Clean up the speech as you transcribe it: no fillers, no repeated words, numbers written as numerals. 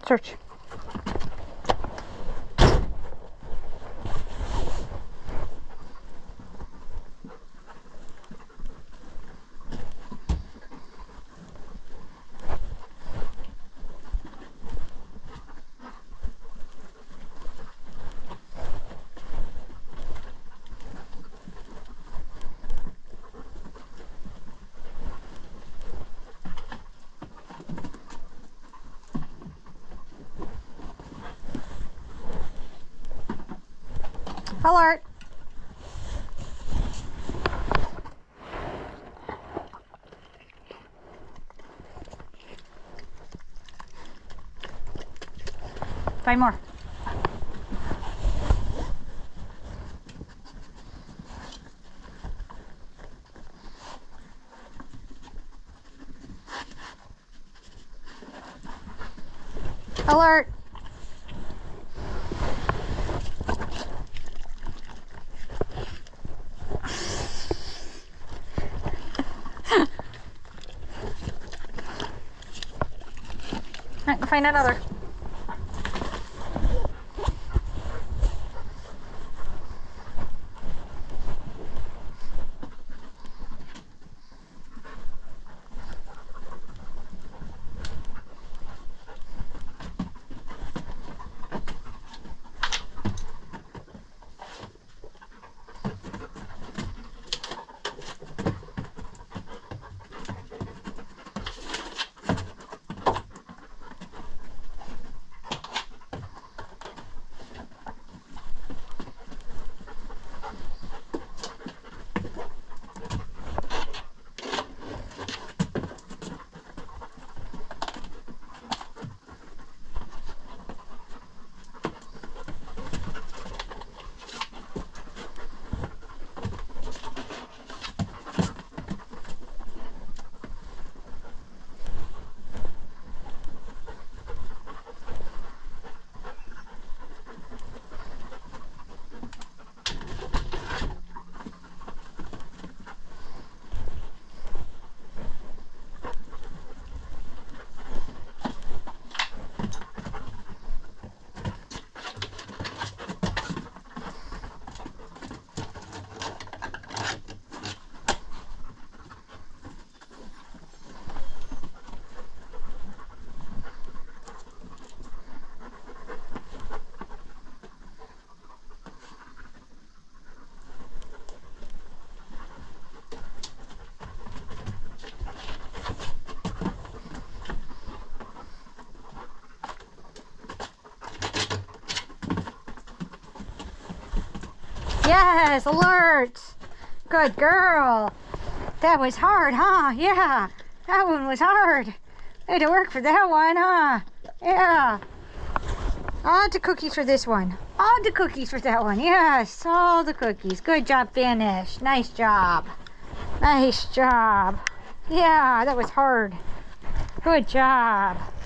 Search. Alert. Find more. Alert. I can find another. Yes, alert. Good girl. That was hard, huh? Yeah, that one was hard. I had to work for that one, huh? Yeah. All the cookies for this one. All the cookies for that one. Yes, all the cookies. Good job, Finish. Nice job. Nice job. Yeah, that was hard. Good job.